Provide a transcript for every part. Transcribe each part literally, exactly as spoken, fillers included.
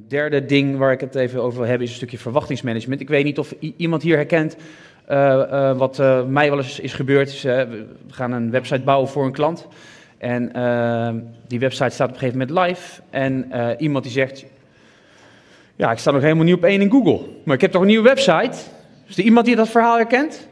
derde ding waar ik het even over wil hebben is een stukje verwachtingsmanagement. Ik weet niet of iemand hier herkent uh, uh, wat uh, mij wel eens is gebeurd. Is, uh, we gaan een website bouwen voor een klant. En uh, die website staat op een gegeven moment live. En uh, iemand die zegt, ja, ik sta nog helemaal niet op één in Google. Maar ik heb toch een nieuwe website? Is er iemand die dat verhaal herkent?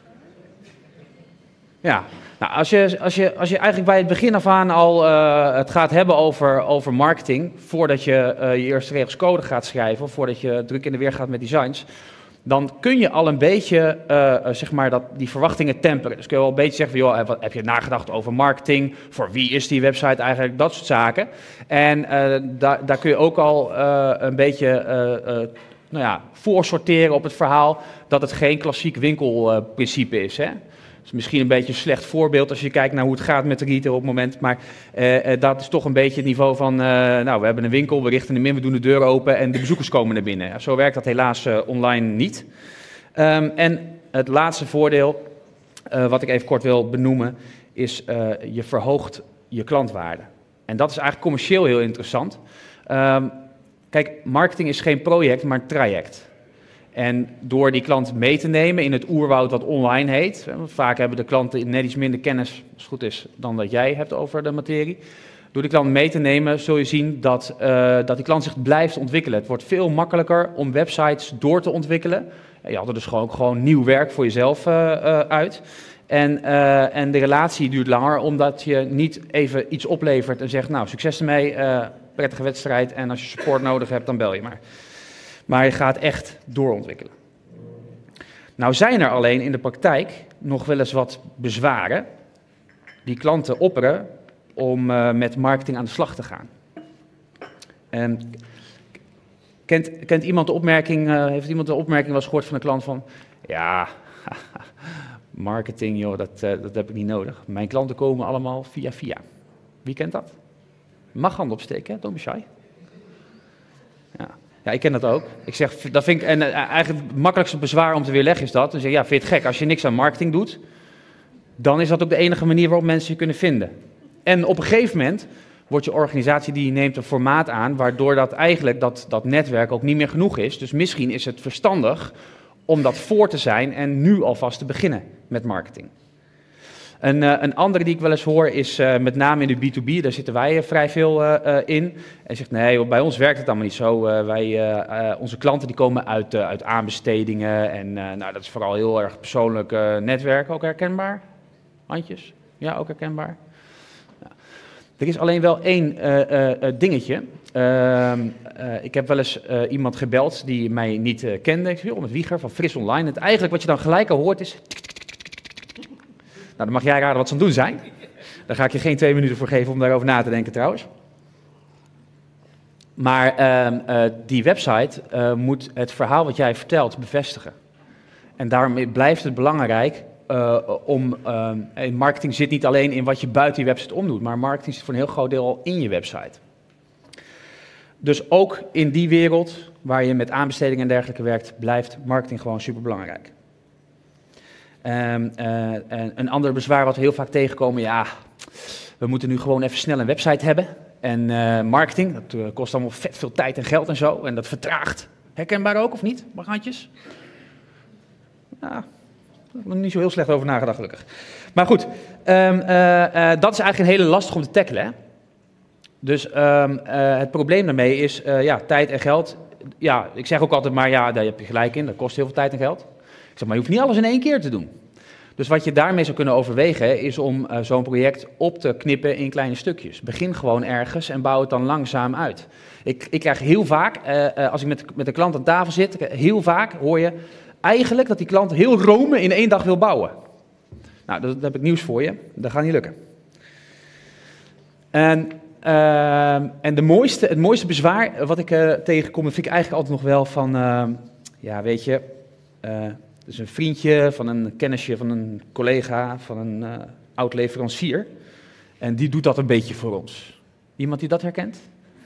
Ja. Nou, als je, als, je, als je eigenlijk bij het begin af aan al uh, het gaat hebben over, over marketing, voordat je uh, je eerste regels code gaat schrijven, of voordat je druk in de weer gaat met designs, dan kun je al een beetje uh, zeg maar dat, die verwachtingen temperen. Dus kun je wel een beetje zeggen van, joh, wat, heb je nagedacht over marketing? Voor wie is die website eigenlijk? Dat soort zaken. En uh, da, daar kun je ook al uh, een beetje uh, uh, nou ja, voorsorteren op het verhaal dat het geen klassiek winkelprincipe uh, is, hè? Dat is misschien een beetje een slecht voorbeeld als je kijkt naar hoe het gaat met de retail op het moment. Maar uh, uh, dat is toch een beetje het niveau van, uh, nou, we hebben een winkel, we richten hem in, we doen de deur open en de bezoekers komen naar binnen. Ja, zo werkt dat helaas uh, online niet. Um, en het laatste voordeel, uh, wat ik even kort wil benoemen, is uh, je verhoogt je klantwaarde. En dat is eigenlijk commercieel heel interessant. Um, kijk, marketing is geen project, maar een traject. En door die klant mee te nemen in het oerwoud wat online heet, vaak hebben de klanten net iets minder kennis, als het goed is, dan dat jij hebt over de materie. Door die klant mee te nemen zul je zien dat, uh, dat die klant zich blijft ontwikkelen. Het wordt veel makkelijker om websites door te ontwikkelen. Je had er dus gewoon, gewoon nieuw werk voor jezelf uh, uh, uit. En, uh, en de relatie duurt langer, omdat je niet even iets oplevert en zegt, nou, succes ermee, uh, prettige wedstrijd en als je support nodig hebt, dan bel je maar. Maar je gaat echt doorontwikkelen. Nou zijn er alleen in de praktijk nog wel eens wat bezwaren die klanten opperen om uh, met marketing aan de slag te gaan. En kent, kent iemand de opmerking, uh, heeft iemand de opmerking wel eens gehoord van een klant van, ja, marketing joh, dat, uh, dat heb ik niet nodig. Mijn klanten komen allemaal via via. Wie kent dat? Mag hand opsteken, hè? Don't be shy. Ja. Ja, ik ken dat ook. Ik zeg, dat vind ik, en eigenlijk het makkelijkste bezwaar om te weerleggen is dat. Dan zeg je, ja, vind je het gek, als je niks aan marketing doet, dan is dat ook de enige manier waarop mensen je kunnen vinden. En op een gegeven moment wordt je organisatie, die neemt een formaat aan, waardoor dat eigenlijk, dat, dat netwerk ook niet meer genoeg is. Dus misschien is het verstandig om dat voor te zijn en nu alvast te beginnen met marketing. Een, uh, een andere die ik wel eens hoor is uh, met name in de B twee B, daar zitten wij uh, vrij veel uh, uh, in. En zegt, nee, bij ons werkt het allemaal niet zo. Uh, wij, uh, uh, onze klanten die komen uit, uh, uit aanbestedingen en uh, nou, dat is vooral heel erg persoonlijk uh, netwerk. Ook herkenbaar? Handjes? Ja, ook herkenbaar. Ja. Er is alleen wel één uh, uh, dingetje. Uh, uh, ik heb wel eens uh, iemand gebeld die mij niet uh, kende. Ik zeg, joh, met Wieger van Fris Online. Het eigenlijk wat je dan gelijk al hoort is... Nou, dan mag jij raden wat ze aan het doen zijn. Daar ga ik je geen twee minuten voor geven om daarover na te denken trouwens. Maar uh, uh, die website uh, moet het verhaal wat jij vertelt bevestigen. En daarom blijft het belangrijk uh, om... Uh, marketing zit niet alleen in wat je buiten die website omdoet, maar marketing zit voor een heel groot deel al in je website. Dus ook in die wereld waar je met aanbestedingen en dergelijke werkt, blijft marketing gewoon superbelangrijk. Um, uh, een ander bezwaar wat we heel vaak tegenkomen, ja, we moeten nu gewoon even snel een website hebben. En uh, marketing, dat uh, kost allemaal vet veel tijd en geld en zo. En dat vertraagt. Herkenbaar ook, of niet? Mag handjes? Ja, daar heb ik nog niet zo heel slecht over nagedacht, gelukkig. Maar goed, um, uh, uh, dat is eigenlijk een hele lastig om te tackelen, hè? Dus um, uh, het probleem daarmee is, uh, ja, tijd en geld. Ja, ik zeg ook altijd maar, ja, daar heb je gelijk in, dat kost heel veel tijd en geld. Ik zeg, maar je hoeft niet alles in één keer te doen. Dus wat je daarmee zou kunnen overwegen is om uh, zo'n project op te knippen in kleine stukjes. Begin gewoon ergens en bouw het dan langzaam uit. Ik, ik krijg heel vaak, uh, uh, als ik met, met een klant aan tafel zit, heel vaak hoor je eigenlijk dat die klant heel Rome in één dag wil bouwen. Nou, dat, dat heb ik nieuws voor je. Dat gaat niet lukken. En, uh, en de mooiste, het mooiste bezwaar wat ik uh, tegenkom, dat vind ik eigenlijk altijd nog wel van, uh, ja, weet je... Uh, Dus een vriendje van een kennisje, van een collega, van een uh, oud leverancier. En die doet dat een beetje voor ons. Iemand die dat herkent?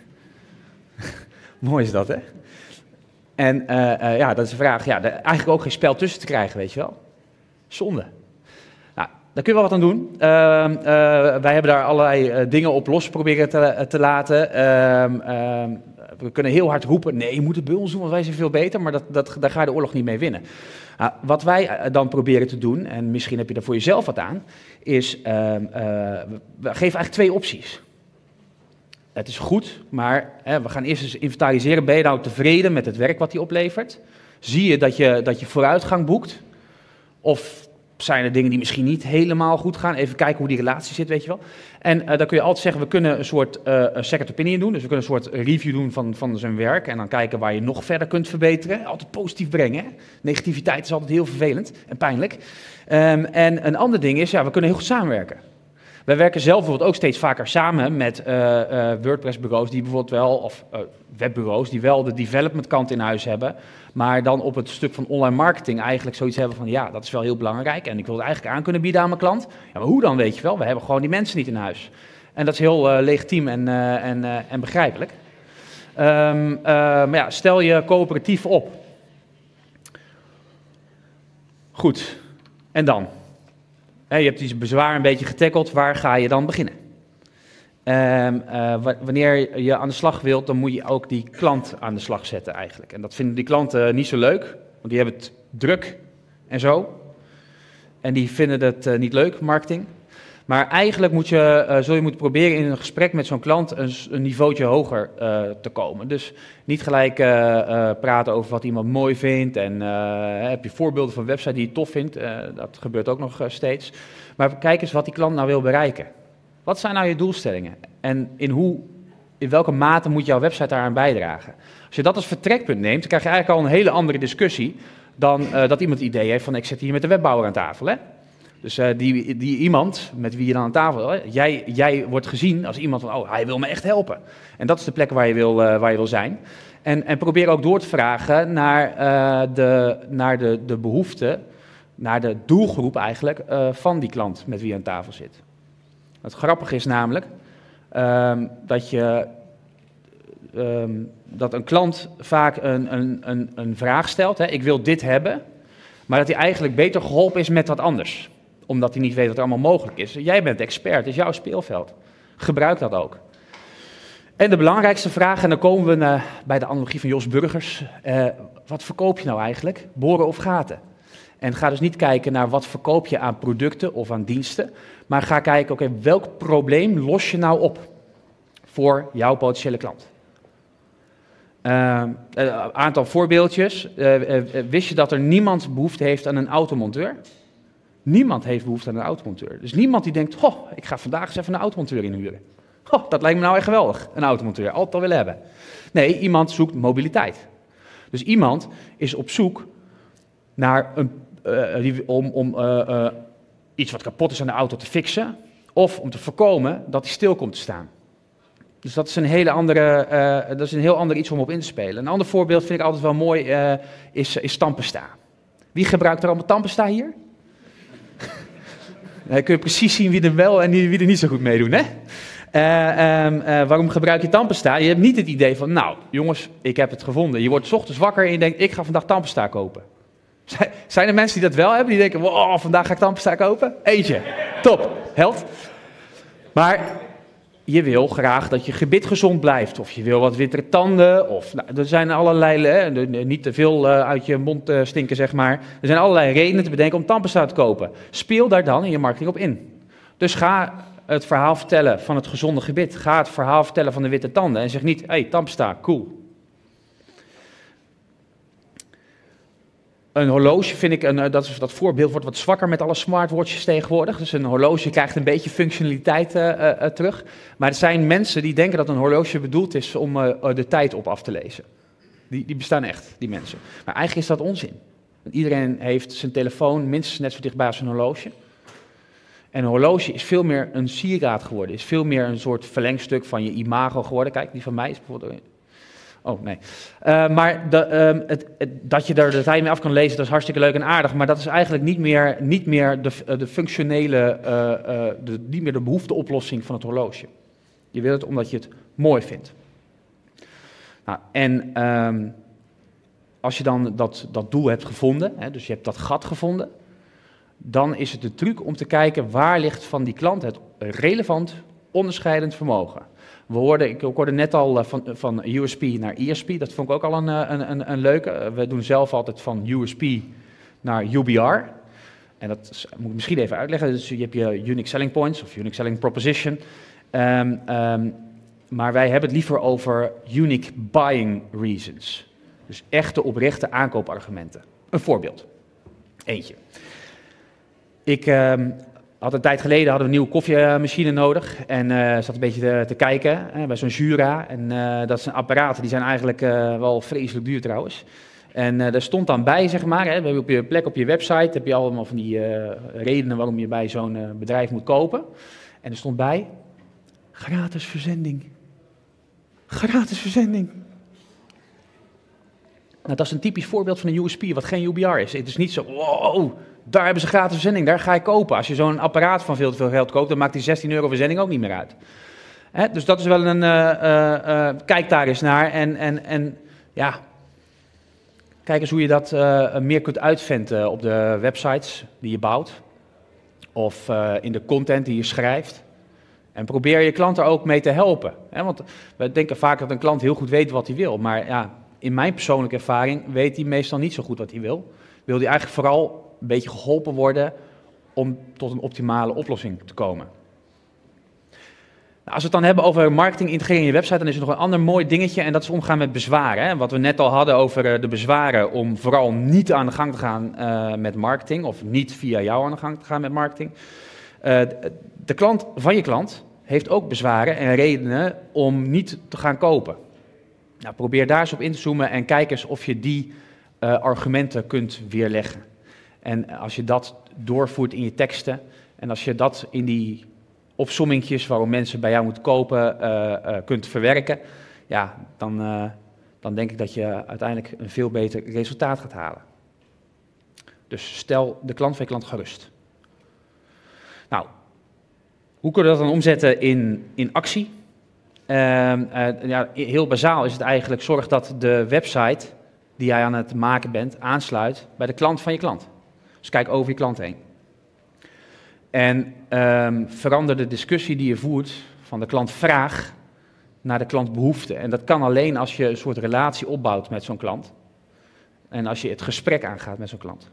Mooi is dat, hè? En uh, uh, ja, dat is de vraag. Ja, er eigenlijk ook geen spel tussen te krijgen, weet je wel. Zonde. Nou, daar kun je wel wat aan doen. Uh, uh, wij hebben daar allerlei uh, dingen op los proberen te, te laten. Uh, uh, we kunnen heel hard roepen, nee, je moet het bij ons doen, want wij zijn veel beter. Maar dat, dat, daar ga je de oorlog niet mee winnen. Uh, wat wij dan proberen te doen, en misschien heb je daar voor jezelf wat aan, is, uh, uh, we geven eigenlijk twee opties. Het is goed, maar hè, we gaan eerst eens inventariseren. Ben je nou tevreden met het werk wat die oplevert? Zie je dat je, dat je vooruitgang boekt? Of zijn er dingen die misschien niet helemaal goed gaan? Even kijken hoe die relatie zit, weet je wel. En uh, dan kun je altijd zeggen, we kunnen een soort uh, second opinion doen. Dus we kunnen een soort review doen van, van zijn werk. En dan kijken waar je nog verder kunt verbeteren. Altijd positief brengen. Hè? Negativiteit is altijd heel vervelend en pijnlijk. Um, en een ander ding is, ja, we kunnen heel goed samenwerken. Wij werken zelf bijvoorbeeld ook steeds vaker samen met uh, uh, WordPress-bureaus die bijvoorbeeld wel, of uh, webbureaus die wel de development kant in huis hebben, maar dan op het stuk van online marketing eigenlijk zoiets hebben van ja, dat is wel heel belangrijk en ik wil het eigenlijk aan kunnen bieden aan mijn klant. Ja, maar hoe dan, weet je wel? We hebben gewoon die mensen niet in huis. En dat is heel uh, legitiem en, uh, en, uh, en begrijpelijk. Um, uh, maar ja, stel je coöperatief op. Goed, en dan? Je hebt die bezwaar een beetje getackeld, waar ga je dan beginnen? Um, uh, wanneer je aan de slag wilt, dan moet je ook die klant aan de slag zetten eigenlijk. En dat vinden die klanten niet zo leuk, want die hebben het druk en zo. En die vinden het uh, niet leuk, marketing. Maar eigenlijk moet je, uh, zul je moeten proberen in een gesprek met zo'n klant een, een niveautje hoger uh, te komen. Dus niet gelijk uh, uh, praten over wat iemand mooi vindt en uh, heb je voorbeelden van websites die je tof vindt. Uh, dat gebeurt ook nog uh, steeds. Maar kijk eens wat die klant nou wil bereiken. Wat zijn nou je doelstellingen? En in, hoe, in welke mate moet jouw website daaraan bijdragen? Als je dat als vertrekpunt neemt, dan krijg je eigenlijk al een hele andere discussie dan uh, dat iemand het idee heeft van ik zit hier met de webbouwer aan tafel, hè? Dus uh, die, die iemand met wie je dan aan tafel wil, jij, jij wordt gezien als iemand van, oh, hij wil me echt helpen. En dat is de plek waar je wil, uh, waar je wil zijn. En, en probeer ook door te vragen naar, uh, de, naar de, de behoeften, naar de doelgroep eigenlijk, uh, van die klant met wie je aan tafel zit. Het grappige is namelijk um, dat, je, um, dat een klant vaak een, een, een, een vraag stelt, hè, ik wil dit hebben, maar dat hij eigenlijk beter geholpen is met wat anders. Omdat hij niet weet wat er allemaal mogelijk is. Jij bent expert, het is jouw speelveld. Gebruik dat ook. En de belangrijkste vraag, en dan komen we uh, bij de analogie van Jos Burgers. Uh, wat verkoop je nou eigenlijk? Boren of gaten? En ga dus niet kijken naar wat verkoop je aan producten of aan diensten. Maar ga kijken, oké, okay, welk probleem los je nou op voor jouw potentiële klant? Een uh, aantal voorbeeldjes. Uh, uh, uh, wist je dat er niemand behoefte heeft aan een automonteur? Niemand heeft behoefte aan een automonteur. Dus niemand die denkt, oh, ik ga vandaag eens even een automonteur inhuren. Oh, dat lijkt me nou echt geweldig, een automonteur, altijd al willen hebben. Nee, iemand zoekt mobiliteit. Dus iemand is op zoek naar een, uh, om, om uh, uh, iets wat kapot is aan de auto te fixen, of om te voorkomen dat hij stil komt te staan. Dus dat is een, hele andere, uh, dat is een heel ander iets om op in te spelen. Een ander voorbeeld vind ik altijd wel mooi, uh, is, is tandpasta. Wie gebruikt er allemaal tandpasta hier? Dan kun je precies zien wie er wel en wie er niet zo goed meedoen, hè? Uh, um, uh, waarom gebruik je tandpasta? Je hebt niet het idee van, nou, jongens, ik heb het gevonden. Je wordt 's ochtends wakker en je denkt, ik ga vandaag tandpasta kopen. Zijn er mensen die dat wel hebben? Die denken, wow, vandaag ga ik tandpasta kopen? Eentje. Top. Held. Maar je wil graag dat je gebit gezond blijft. Of je wil wat wittere tanden. Of, nou, er zijn allerlei, hè, niet te veel uh, uit je mond uh, stinken, zeg maar. Er zijn allerlei redenen te bedenken om tandpasta te kopen. Speel daar dan in je marketing op in. Dus ga het verhaal vertellen van het gezonde gebit. Ga het verhaal vertellen van de witte tanden. En zeg niet, hé, hey, tandpasta, cool. Een horloge vind ik, een, dat, is, dat voorbeeld wordt wat zwakker met alle smartwatches tegenwoordig. Dus een horloge krijgt een beetje functionaliteit uh, uh, terug. Maar er zijn mensen die denken dat een horloge bedoeld is om uh, de tijd op af te lezen. Die, die bestaan echt, die mensen. Maar eigenlijk is dat onzin. Want iedereen heeft zijn telefoon minstens net zo dichtbij als een horloge. En een horloge is veel meer een sieraad geworden. Is veel meer een soort verlengstuk van je imago geworden. Kijk, die van mij is bijvoorbeeld... Oh, nee. Uh, maar de, um, het, het, dat je er de tijd mee af kan lezen, dat is hartstikke leuk en aardig. Maar dat is eigenlijk niet meer, niet meer de, de functionele, uh, uh, de, niet meer de behoefteoplossing van het horloge. Je wil het omdat je het mooi vindt. Nou, en um, als je dan dat, dat doel hebt gevonden, hè, dus je hebt dat gat gevonden, dan is het de truc om te kijken waar ligt van die klant het relevant onderscheidend vermogen. We hoorden, ik hoorde net al van, van U S P naar E S P, dat vond ik ook al een, een, een, een leuke. We doen zelf altijd van U S P naar U B R. En dat is, moet ik misschien even uitleggen. Dus je hebt je Unique Selling Points of Unique Selling Proposition. Um, um, maar wij hebben het liever over Unique Buying Reasons. Dus echte oprechte aankoopargumenten. Een voorbeeld. Eentje. Ik um, had een tijd geleden hadden we een nieuwe koffiemachine nodig. En uh, zat een beetje te, te kijken hè, bij zo'n Jura. En uh, dat zijn apparaten, die zijn eigenlijk uh, wel vreselijk duur trouwens. En uh, daar stond dan bij, zeg maar, hè, we hebben op je plek op je website, heb je allemaal van die uh, redenen waarom je bij zo'n uh, bedrijf moet kopen. En er stond bij, gratis verzending. Gratis verzending. Nou, dat is een typisch voorbeeld van een U S P, wat geen U B R is. Het is niet zo, wow, daar hebben ze gratis verzending, daar ga ik kopen. Als je zo'n apparaat van veel te veel geld koopt, dan maakt die zestien euro verzending ook niet meer uit. Hè? Dus dat is wel een, uh, uh, uh, kijk daar eens naar en, en, en ja... Kijk eens hoe je dat uh, meer kunt uitventen op de websites die je bouwt. Of uh, in de content die je schrijft. En probeer je klant er ook mee te helpen. Hè? Want we denken vaak dat een klant heel goed weet wat hij wil. Maar ja, in mijn persoonlijke ervaring weet hij meestal niet zo goed wat hij wil. Wil hij eigenlijk vooral een beetje geholpen worden om tot een optimale oplossing te komen. Als we het dan hebben over marketing integreren in je website, dan is er nog een ander mooi dingetje en dat is omgaan met bezwaren. Hè? Wat we net al hadden over de bezwaren om vooral niet aan de gang te gaan uh, met marketing of niet via jou aan de gang te gaan met marketing. Uh, de klant van je klant heeft ook bezwaren en redenen om niet te gaan kopen. Nou, probeer daar eens op in te zoomen en kijk eens of je die uh, argumenten kunt weerleggen. En als je dat doorvoert in je teksten en als je dat in die opsommingjes waarom mensen bij jou moeten kopen, uh, uh, kunt verwerken, ja, dan, uh, dan denk ik dat je uiteindelijk een veel beter resultaat gaat halen. Dus stel de klant van je klant gerust. Nou, hoe kunnen we dat dan omzetten in, in actie? Uh, uh, ja, heel bazaal is het eigenlijk, zorg dat de website die jij aan het maken bent, aansluit bij de klant van je klant. Dus kijk over je klant heen. En um, verander de discussie die je voert van de klantvraag naar de klantbehoefte. En dat kan alleen als je een soort relatie opbouwt met zo'n klant. En als je het gesprek aangaat met zo'n klant.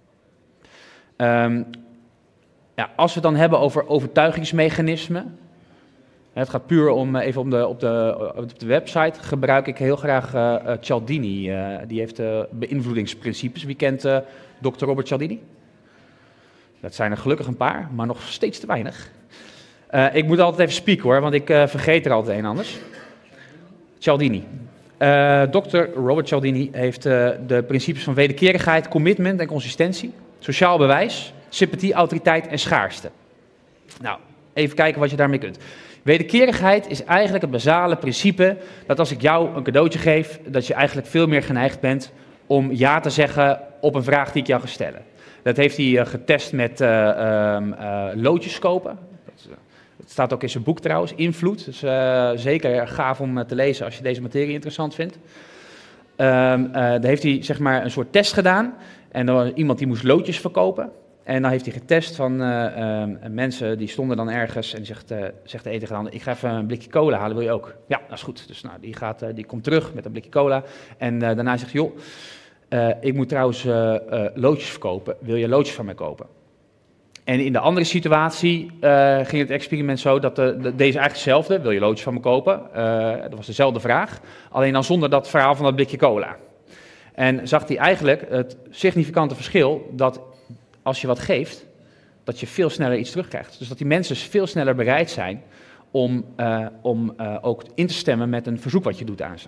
Um, ja, als we het dan hebben over overtuigingsmechanismen. Het gaat puur om, even om de, op, de, op de website, gebruik ik heel graag uh, Cialdini. Uh, die heeft uh, beïnvloedingsprincipes. Wie kent uh, dokter Robert Cialdini? Dat zijn er gelukkig een paar, maar nog steeds te weinig. Uh, ik moet altijd even spieken hoor, want ik uh, vergeet er altijd een anders. Cialdini. Uh, dokter Robert Cialdini heeft uh, de principes van wederkerigheid, commitment en consistentie, sociaal bewijs, sympathie, autoriteit en schaarste. Nou, even kijken wat je daarmee kunt. Wederkerigheid is eigenlijk het basale principe dat als ik jou een cadeautje geef, dat je eigenlijk veel meer geneigd bent om ja te zeggen op een vraag die ik jou ga stellen. Dat heeft hij uh, getest met uh, um, uh, loodjes kopen. Dat, uh, dat staat ook in zijn boek trouwens, Invloed. Dus uh, zeker gaaf om uh, te lezen als je deze materie interessant vindt. Um, uh, daar heeft hij zeg maar een soort test gedaan. En er was iemand die moest loodjes verkopen. En dan heeft hij getest van uh, uh, mensen die stonden dan ergens en die zegt, uh, zegt de een tegen de ander, ik ga even een blikje cola halen, wil je ook? Ja, dat is goed. Dus nou, die, gaat, uh, die komt terug met een blikje cola en uh, daarna zegt hij, joh, uh, ik moet trouwens uh, uh, loodjes verkopen, wil je loodjes van mij kopen? En in de andere situatie uh, ging het experiment zo dat de, de, deze eigenlijk hetzelfde, wil je loodjes van me kopen? Uh, dat was dezelfde vraag, alleen dan zonder dat verhaal van dat blikje cola. En zag hij eigenlijk het significante verschil dat als je wat geeft, dat je veel sneller iets terugkrijgt. Dus dat die mensen veel sneller bereid zijn om, uh, om uh, ook in te stemmen met een verzoek wat je doet aan ze.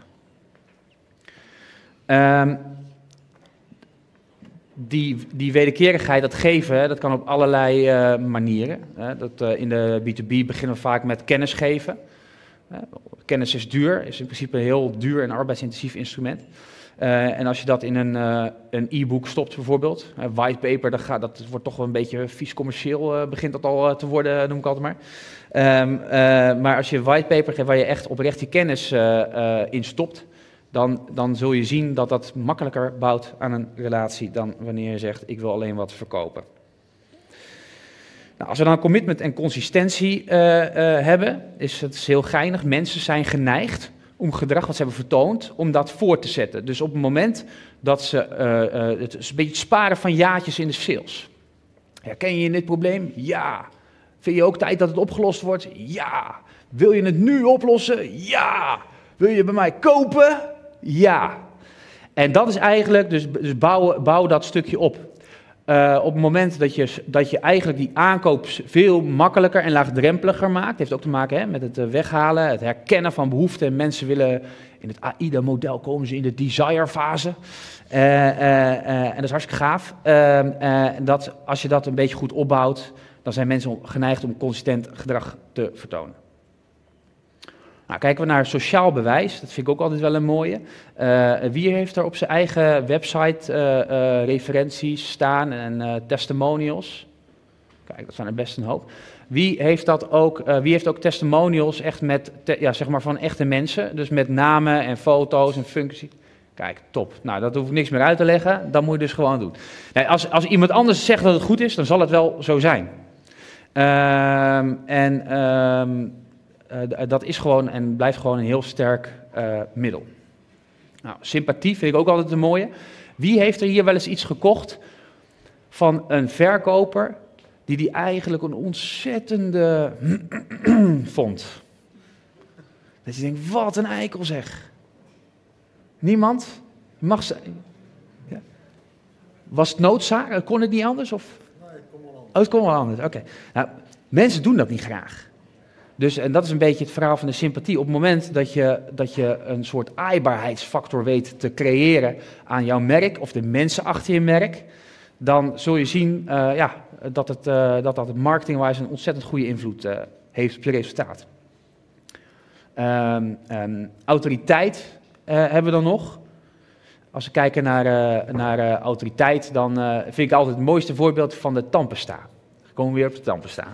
Um, die, die wederkerigheid, dat geven, dat kan op allerlei uh, manieren. Uh, dat, uh, in de B twee B beginnen we vaak met kennis geven. Uh, kennis is duur, is in principe een heel duur en arbeidsintensief instrument. Uh, en als je dat in een, uh, een e-book stopt bijvoorbeeld, uh, whitepaper, dat, gaat, dat wordt toch wel een beetje vies commercieel, uh, begint dat al uh, te worden, noem ik altijd maar. Um, uh, maar als je whitepaper geeft waar je echt oprecht je kennis uh, uh, in stopt, dan, dan zul je zien dat dat makkelijker bouwt aan een relatie dan wanneer je zegt, ik wil alleen wat verkopen. Nou, als we dan commitment en consistentie uh, uh, hebben, is het heel geinig. Mensen zijn geneigd om gedrag wat ze hebben vertoond, om dat voor te zetten. Dus op het moment dat ze uh, uh, het is een beetje sparen van jaartjes in de sales. Herken je in dit probleem? Ja. Vind je ook tijd dat het opgelost wordt? Ja. Wil je het nu oplossen? Ja. Wil je bij mij kopen? Ja. En dat is eigenlijk, dus, dus bouw, bouw dat stukje op. Uh, op het moment dat je, dat je eigenlijk die aankoop veel makkelijker en laagdrempeliger maakt, heeft ook te maken hè, met het weghalen, het herkennen van behoeften. Mensen willen, in het A I D A-model komen ze in de desire-fase. Uh, uh, uh, en dat is hartstikke gaaf. Uh, uh, dat, als je dat een beetje goed opbouwt, dan zijn mensen geneigd om consistent gedrag te vertonen. Nou, kijken we naar sociaal bewijs, dat vind ik ook altijd wel een mooie. Uh, wie heeft er op zijn eigen website uh, uh, referenties staan en uh, testimonials? Kijk, dat zijn er best een hoop. Wie heeft, dat ook, uh, wie heeft ook testimonials echt met, te, ja, zeg maar van echte mensen, dus met namen en foto's en functies? Kijk, top. Nou, dat hoef ik niks meer uit te leggen, dat moet je dus gewoon doen. Nee, als, als iemand anders zegt dat het goed is, dan zal het wel zo zijn. Uh, en... Uh, Uh, dat is gewoon en blijft gewoon een heel sterk uh, middel. Nou, sympathie vind ik ook altijd een mooie. Wie heeft er hier wel eens iets gekocht van een verkoper die die eigenlijk een ontzettende vond? Dat je denkt, wat een eikel zeg. Niemand? Mag ze... Ja. Was het noodzaak? Kon het niet anders? Of? Nee, het kon wel anders. Oh, het kon wel anders, oké. Okay. Nou, mensen doen dat niet graag. Dus, en dat is een beetje het verhaal van de sympathie. Op het moment dat je, dat je een soort aaibaarheidsfactor weet te creëren aan jouw merk, of de mensen achter je merk, dan zul je zien uh, ja, dat het, uh, dat, dat het marketingwise een ontzettend goede invloed uh, heeft op je resultaat. Um, um, autoriteit uh, hebben we dan nog. Als we kijken naar, uh, naar uh, autoriteit, dan uh, vind ik altijd het mooiste voorbeeld van de tandpasta. Dan komen we weer op de tandpasta.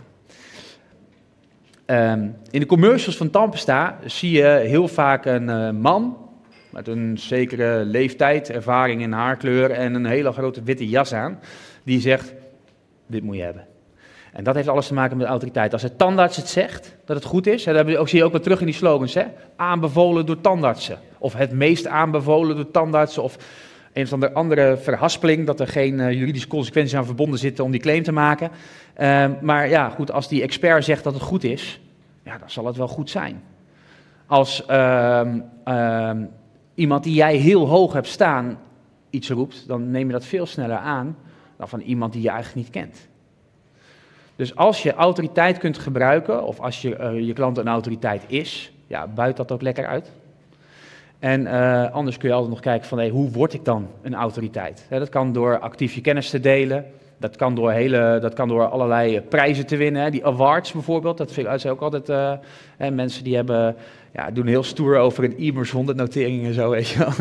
Um, in de commercials van tandpasta zie je heel vaak een uh, man met een zekere leeftijd, ervaring in haarkleur en een hele grote witte jas aan, die zegt, dit moet je hebben. En dat heeft alles te maken met autoriteit. Als de tandarts het zegt, dat het goed is, hè, dat zie je ook wel terug in die slogans, hè, aanbevolen door tandartsen, of het meest aanbevolen door tandartsen, of een of andere, andere verhaspeling, dat er geen uh, juridische consequenties aan verbonden zitten om die claim te maken. Uh, maar ja, goed, als die expert zegt dat het goed is, ja, dan zal het wel goed zijn. Als uh, uh, iemand die jij heel hoog hebt staan iets roept, dan neem je dat veel sneller aan dan van iemand die je eigenlijk niet kent. Dus als je autoriteit kunt gebruiken, of als je, uh, je klant een autoriteit is, ja, buit dat ook lekker uit. En uh, anders kun je altijd nog kijken van, hey, hoe word ik dan een autoriteit? He, dat kan door actief je kennis te delen. Dat kan door, hele, dat kan door allerlei prijzen te winnen. Hè. Die awards bijvoorbeeld, dat vind ik ook altijd... Uh, hè, mensen die hebben, ja, doen heel stoer over een I M E R S honderd notering en zo, weet je wel.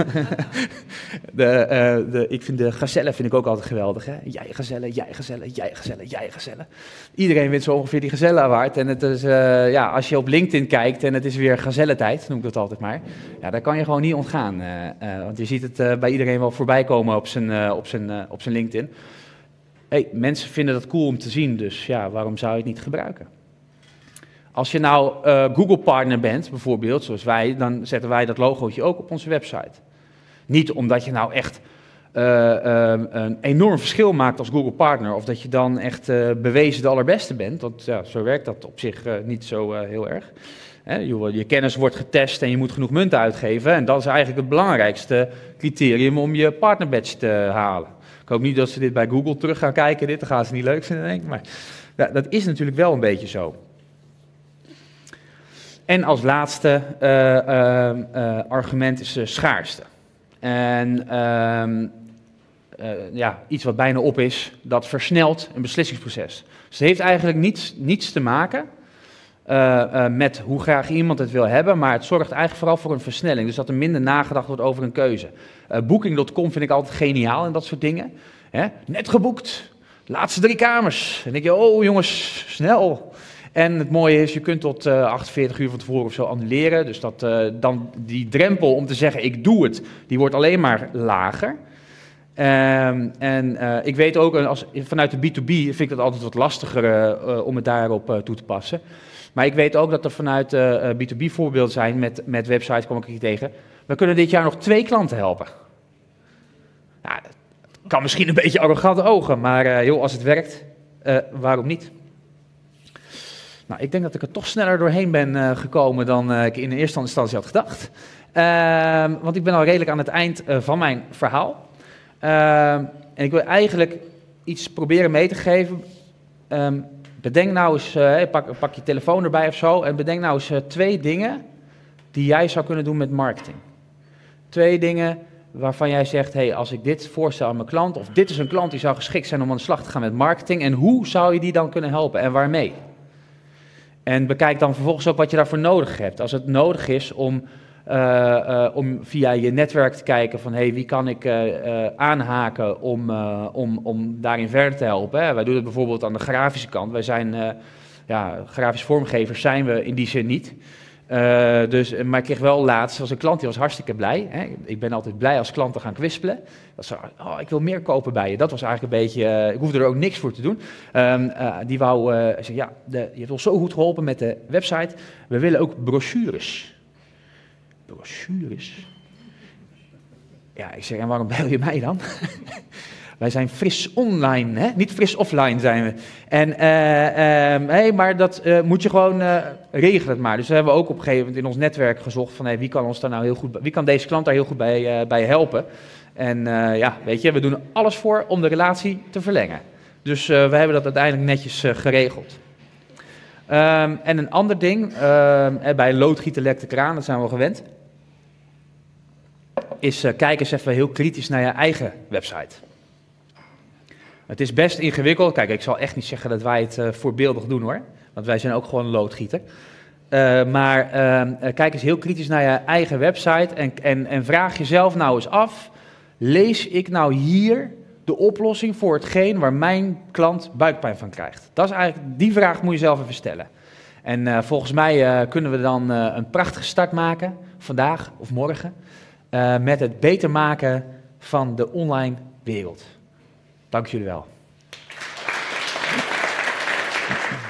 de, uh, de, ik vind de gazelle vind ik ook altijd geweldig. Hè. Jij gazelle, jij gazelle, jij gazelle, jij gazelle. Iedereen wint zo ongeveer die gazelle award. En het is, uh, ja, als je op LinkedIn kijkt en het is weer gazelletijd, noem ik dat altijd maar. Ja, daar kan je gewoon niet ontgaan. Uh, uh, want je ziet het uh, bij iedereen wel voorbij komen op zijn, uh, op zijn, uh, op zijn LinkedIn. Hey, mensen vinden dat cool om te zien, dus ja, waarom zou je het niet gebruiken? Als je nou uh, Google-partner bent, bijvoorbeeld, zoals wij, dan zetten wij dat logootje ook op onze website. Niet omdat je nou echt uh, uh, een enorm verschil maakt als Google-partner, of dat je dan echt uh, bewezen de allerbeste bent, want ja, zo werkt dat op zich uh, niet zo uh, heel erg. He, je, je kennis wordt getest en je moet genoeg munten uitgeven, en dat is eigenlijk het belangrijkste criterium om je partnerbadge te halen. Ik hoop niet dat ze dit bij Google terug gaan kijken, dit, dan gaan ze niet leuk vinden, denk ik. Maar ja, dat is natuurlijk wel een beetje zo. En als laatste uh, uh, uh, argument is uh, schaarste. En uh, uh, ja, iets wat bijna op is, dat versnelt een beslissingsproces. Dus het heeft eigenlijk niets, niets te maken uh, uh, met hoe graag iemand het wil hebben, maar het zorgt eigenlijk vooral voor een versnelling. Dus dat er minder nagedacht wordt over een keuze. Uh, Booking punt com vind ik altijd geniaal en dat soort dingen. Hè? Net geboekt, laatste drie kamers. En dan denk je, oh jongens, snel. En het mooie is, je kunt tot uh, achtenveertig uur van tevoren of zo annuleren. Dus dat, uh, dan die drempel om te zeggen, ik doe het, die wordt alleen maar lager. Um, en uh, ik weet ook, als, vanuit de B twee B vind ik dat altijd wat lastiger uh, uh, om het daarop uh, toe te passen. Maar ik weet ook dat er vanuit uh, B twee B voorbeelden zijn, met, met websites kwam ik hier tegen. We kunnen dit jaar nog twee klanten helpen. Nou, dat kan misschien een beetje arrogante ogen, maar uh, joh, als het werkt, uh, waarom niet? Nou, ik denk dat ik er toch sneller doorheen ben uh, gekomen dan uh, ik in eerste instantie had gedacht. Uh, want ik ben al redelijk aan het eind uh, van mijn verhaal. Uh, en ik wil eigenlijk iets proberen mee te geven. Um, bedenk nou eens, uh, pak, pak je telefoon erbij of zo, en bedenk nou eens uh, twee dingen die jij zou kunnen doen met marketing. Twee dingen waarvan jij zegt, hey, als ik dit voorstel aan mijn klant, of dit is een klant die zou geschikt zijn om aan de slag te gaan met marketing, en hoe zou je die dan kunnen helpen en waarmee? En bekijk dan vervolgens ook wat je daarvoor nodig hebt. Als het nodig is om, uh, uh, om via je netwerk te kijken van, hey, wie kan ik uh, uh, aanhaken om, uh, om, om daarin verder te helpen. Hè? Wij doen het bijvoorbeeld aan de grafische kant. Wij zijn, uh, ja, grafisch vormgevers zijn we in die zin niet. Uh, dus, maar ik kreeg wel laatst, als een klant, die was hartstikke blij. Hè? Ik ben altijd blij als klanten gaan kwispelen. Dat ze, oh, ik wil meer kopen bij je. Dat was eigenlijk een beetje, uh, ik hoefde er ook niks voor te doen. Um, uh, die wou uh, zeggen, ja, de, je hebt ons zo goed geholpen met de website. We willen ook brochures. Brochures? Ja, ik zeg, en waarom bel je mij dan? Wij zijn fris online, hè? Niet fris offline zijn we. En, uh, um, hey, maar dat uh, moet je gewoon uh, regelen het maar. Dus we hebben ook op een gegeven moment in ons netwerk gezocht van, hey, wie kan ons daar nou heel goed, wie kan deze klant daar heel goed bij, uh, bij helpen? En uh, ja, weet je, we doen er alles voor om de relatie te verlengen. Dus uh, we hebben dat uiteindelijk netjes uh, geregeld. Um, en een ander ding, uh, bij loodgieten lekt de kraan, dat zijn we gewend, is uh, kijk eens even heel kritisch naar je eigen website. Het is best ingewikkeld. Kijk, ik zal echt niet zeggen dat wij het uh, voorbeeldig doen hoor. Want wij zijn ook gewoon een loodgieter. Uh, maar uh, kijk eens heel kritisch naar je eigen website. En, en, en vraag jezelf nou eens af. Lees ik nou hier de oplossing voor hetgeen waar mijn klant buikpijn van krijgt? Dat is eigenlijk, die vraag moet je zelf even stellen. En uh, volgens mij uh, kunnen we dan uh, een prachtige start maken. Vandaag of morgen. Uh, met het beter maken van de online wereld. Dank jullie wel.